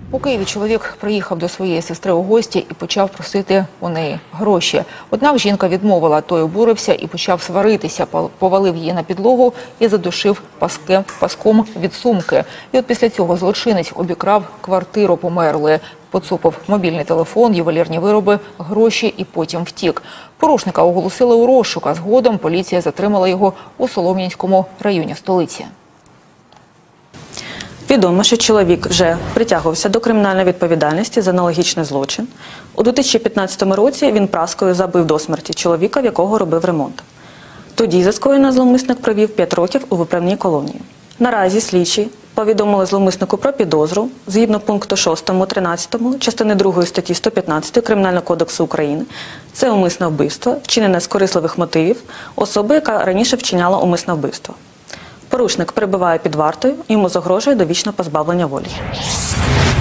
У Києві чоловік приїхав до своєї сестри у гості і почав просити у неї гроші. Однак жінка відмовила, той обурився і почав сваритися, повалив її на підлогу і задушив паском від сумки. І от після цього злочинець обікрав квартиру померлої, поцупив мобільний телефон, ювелірні вироби, гроші і потім втік. Порушника оголосили у розшук, а згодом поліція затримала його у Солом'янському районі столиці. Відомо, що чоловік вже притягувався до кримінальної відповідальності за аналогічний злочин. У 2015 році він праскою забив до смерті чоловіка, в якого робив ремонт. Тоді за скоєне зловмисник провів 5 років у виправній колонії. Наразі слідчі повідомили зловмиснику про підозру згідно пункту 6-13 частини 2 статті 115 Кримінального кодексу України. Це умисне вбивство, вчинене з корисливих мотивів особи, яка раніше вчиняла умисне вбивство. Порушник перебуває під вартою, йому загрожує довічне позбавлення волі.